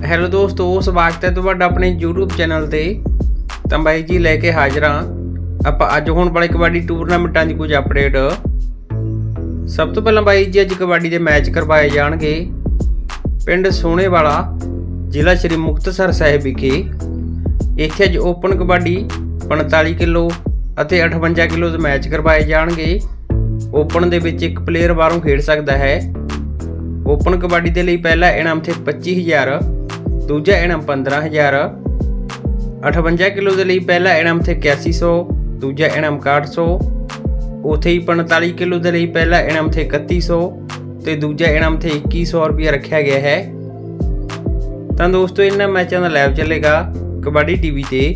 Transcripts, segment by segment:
Hello ਦੋਸਤੋ, ਸਵਾਗਤ ਹੈ ਤੁਹਾਡਾ ਆਪਣੇ YouTube ਚੈਨਲ ਤੇ। ਤਾਂ ਬਾਈ ਜੀ ਲੈ ਕੇ ਹਾਜ਼ਰ ਹਾਂ ਆਪਾਂ ਅੱਜ ਹੋਣ ਵਾਲੇ ਕਬੱਡੀ ਟੂਰਨਾਮੈਂਟਾਂ ਦੀ ਕੁਝ ਅਪਡੇਟ। ਸਭ ਤੋਂ ਪਹਿਲਾਂ ਬਾਈ ਜੀ ਅੱਜ ਕਬੱਡੀ ਦੇ ਮੈਚ ਕਰਵਾਏ ਜਾਣਗੇ ਪਿੰਡ ਸੋਹਣੇਵਾਲਾ, ਜ਼ਿਲ੍ਹਾ ਸ਼੍ਰੀ ਮੁਕਤਸਰ ਸਾਹਿਬ ਵਿਖੇ। ਇੱਥੇ ਅੱਜ ਓਪਨ ਕਬੱਡੀ 45 ਕਿਲੋ ਅਤੇ 58 ਕਿਲੋ ਦੇ ਮੈਚ ਕਰਵਾਏ ਜਾਣਗੇ। ਓਪਨ ਦੇ ਵਿੱਚ ਇੱਕ ਪਲੇਅਰ ਬਾਹਰੋਂ ਖੇਡ ਸਕਦਾ ਹੈ। ओपन कबड्डी के लिए पहला इनाम थे 25,000, दूजा इनाम 15,000। 58 किलो के लिए पहला इनाम थे 8100, दूजा इनाम 6100। उथे ही 45 किलो के लिए पहला इनाम थे 3100 तो दूजा इनाम थे 2100 रुपया रखा गया है। तो दोस्तों इन्होंने मैचों का लाइव चलेगा कबड्डी टीवी ते।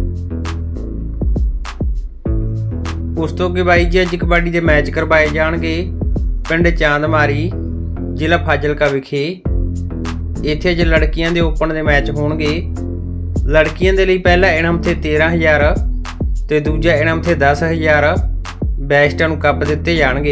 उस तो अगे बाई जी अज कबड्डी के मैच करवाए जाएंगे पिंड चांदमारी, ਜ਼ਿਲ੍ਹਾ ਫਾਜ਼ਿਲਕਾ ਵਿਖੇ। ਇੱਥੇ ਅੱਜ ਲੜਕੀਆਂ ਦੇ ਓਪਨ ਦੇ ਮੈਚ ਹੋਣਗੇ। ਲੜਕੀਆਂ ਦੇ ਲਈ ਪਹਿਲਾ ਇਨਾਮ ਤੇ 13,000 ਤੇ ਦੂਜਾ ਇਨਾਮ ਤੇ 10,000। ਬੈਸਟਾਂ ਨੂੰ ਕੱਪ ਦਿੱਤੇ ਜਾਣਗੇ।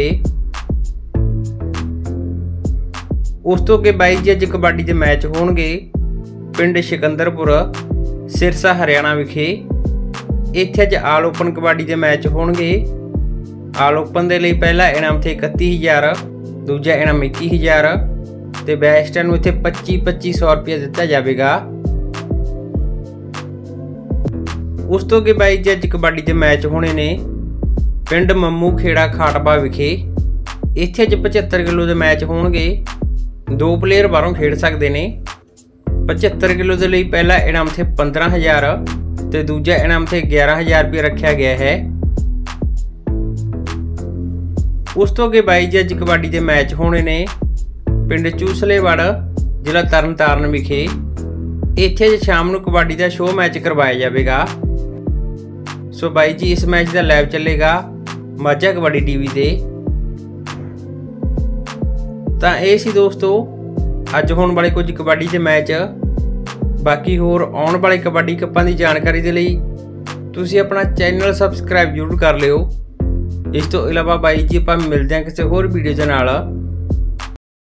ਉਸ ਤੋਂ ਅੱਗੇ ਬਾਈ ਜੀ ਅੱਜ ਕਬੱਡੀ ਦੇ ਮੈਚ ਹੋਣਗੇ ਪਿੰਡ ਸਿਕੰਦਰਪੁਰ, ਸਿਰਸਾ, ਹਰਿਆਣਾ ਵਿਖੇ। ਇੱਥੇ ਅੱਜ ਆਲ ਓਪਨ ਕਬੱਡੀ ਦੇ ਮੈਚ ਹੋਣਗੇ। ਆਲ ਓਪਨ ਦੇ ਲਈ ਪਹਿਲਾ ਇਨਾਮ ਤੇ 31,000, दूजा इनाम 21,000 तो बैस्टां नूं इत्थे 2500 रुपया दिता जाएगा। उस तो अगे बाई जी अज कबड्डी के मैच होने ने पिंड मम्मू खेड़ा खाटपा विखे। इत्थे अज 75 किलो के मैच होणगे। दो प्लेयर बाहरों खेड सकते हैं। 75 किलो के लिए पहला इनाम थे 15,000 तो दूजा इनाम थे 11,000 रुपया रखा गया है। उस तो अगे बाई जी अज कबड्डी के मैच होने ने पिंड चूसलेवाड़, जिला तरनतारन विखे। इत्थे शाम नूं कबड्डी का शो मैच करवाया जाएगा। सो बाई जी इस मैच का लाइव चलेगा माझा कबड्डी टीवी ते। तां इह सी दोस्तों अज होने वाले कुछ कबड्डी के मैच। बाकी होर आने वाले कबड्डी कप्पां की जानकारी के लिए तुसीं अपना चैनल सबसक्राइब जरूर कर लिओ। इस तो इलावा बाई जी आपां मिलते हैं किसी होर वीडियो के नाल।